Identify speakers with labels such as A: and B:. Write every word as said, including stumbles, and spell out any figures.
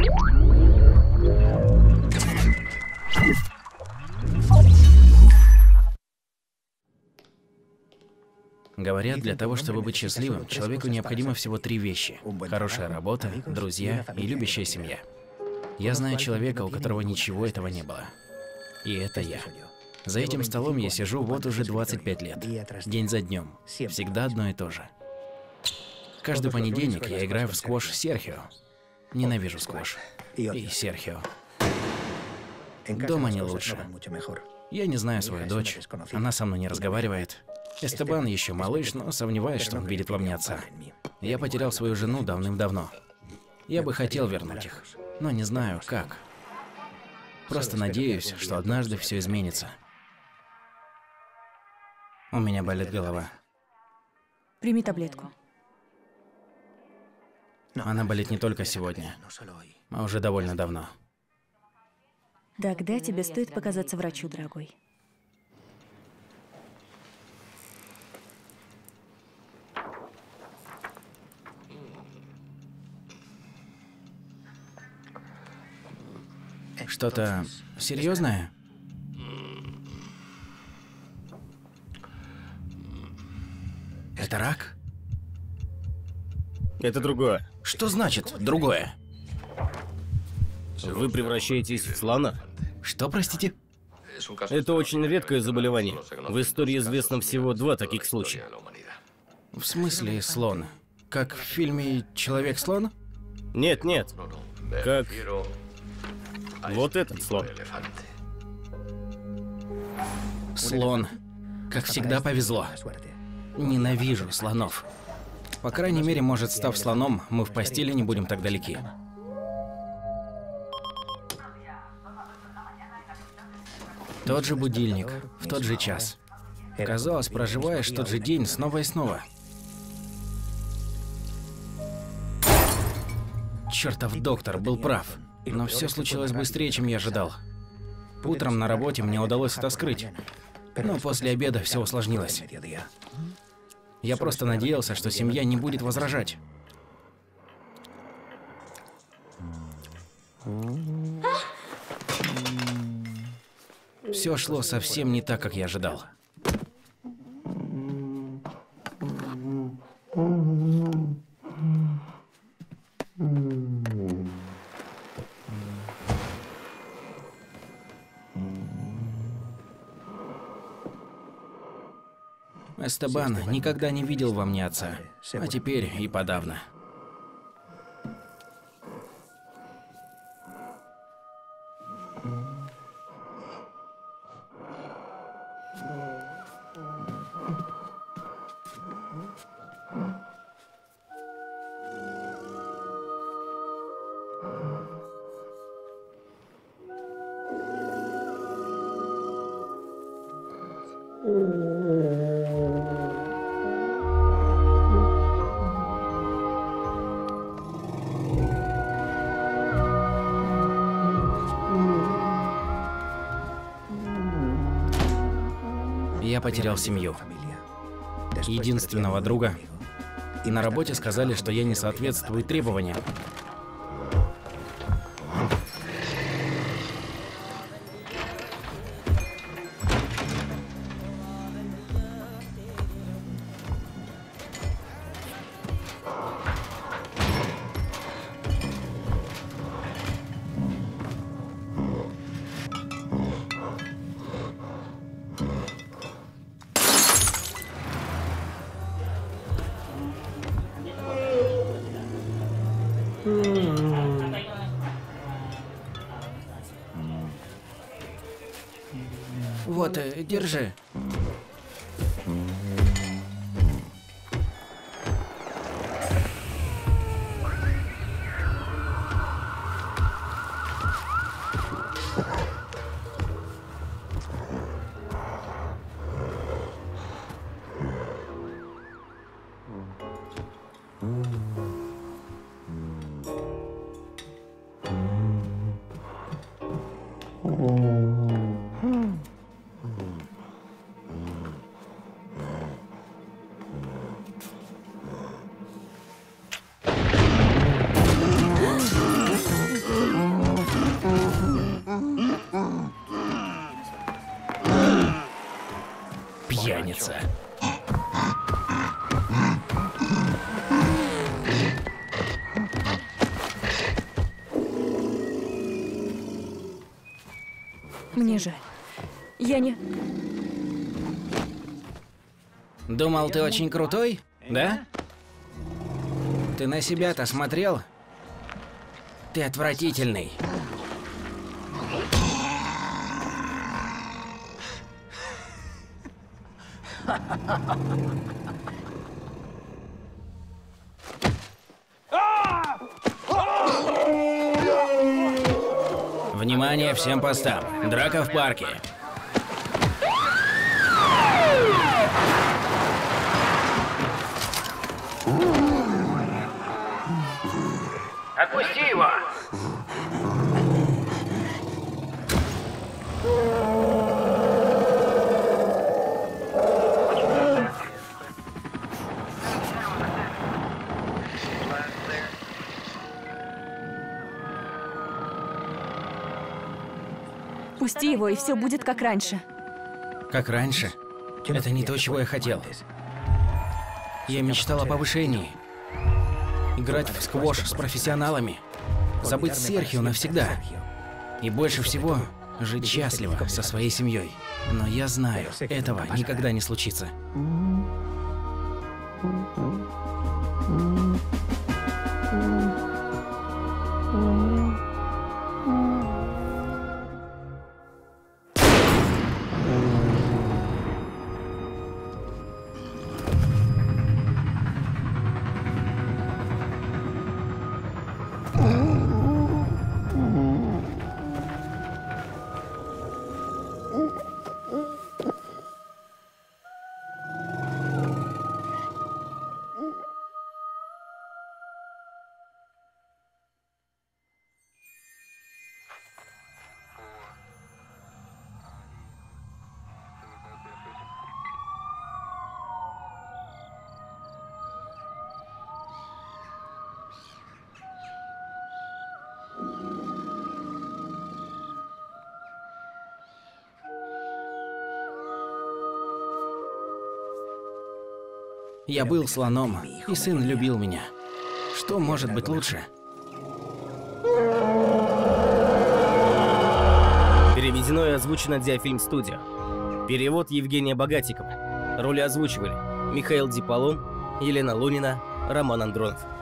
A: Говорят, для того, чтобы быть счастливым, человеку необходимо всего три вещи. Хорошая работа, друзья и любящая семья. Я знаю человека, у которого ничего этого не было. И это я. За этим столом я сижу вот уже двадцать пять лет. День за днем. Всегда одно и то же. Каждый понедельник я играю в сквош с Серхио. Ненавижу сквош. И Серхио. Дома не лучше. Я не знаю свою дочь. Она со мной не разговаривает. Эстебан еще малыш, но сомневаюсь, что он видит во мне отца. Я потерял свою жену давным-давно. Я бы хотел вернуть их, но не знаю, как. Просто надеюсь, что однажды все изменится. У меня болит голова.
B: Прими таблетку.
A: Она болит не только сегодня, а уже довольно давно.
B: Тогда тебе стоит показаться врачу, дорогой.
A: Что-то серьезное? Это рак?
C: Это другое.
A: Что значит другое?
C: Вы превращаетесь в слона?
A: Что, простите?
C: Это очень редкое заболевание. В истории известно всего два таких случая.
A: В смысле слон? Как в фильме «Человек-слон»?
C: Нет, нет. Как вот этот слон.
A: Слон. Как всегда повезло. Ненавижу слонов. По крайней мере, может, став слоном, мы в постели не будем так далеки. Тот же будильник, в тот же час. Казалось, проживаешь тот же день снова и снова. Чертов доктор был прав. Но все случилось быстрее, чем я ожидал. Утром на работе мне удалось это скрыть. Но после обеда все усложнилось. Я просто надеялся, что семья не будет возражать. Все шло совсем не так, как я ожидал. Эстебан никогда не видел во мне отца, а теперь и подавно. Я потерял семью, единственного друга, и на работе сказали, что я не соответствую требованиям. Вот, держи. нравится.
B: Мне жаль. Я не...
A: Думал, ты очень крутой, да? Ты на себя-то смотрел? Ты отвратительный. Внимание всем постам. Драка в парке. Отпусти его!
B: Пусти его, и все будет как раньше.
A: Как раньше? Это не то, чего я хотел. Я мечтал о повышении. Играть в сквош с профессионалами. Забыть Серхио навсегда. И больше всего жить счастливо со своей семьей. Но я знаю, этого никогда не случится. Я был слоном, и сын любил меня. Что может быть лучше?
C: Переведено и озвучено Диафильм Студио. Перевод Евгения Богатикова. Роли озвучивали Михаил Диполом, Елена Лунина, Роман Андронов.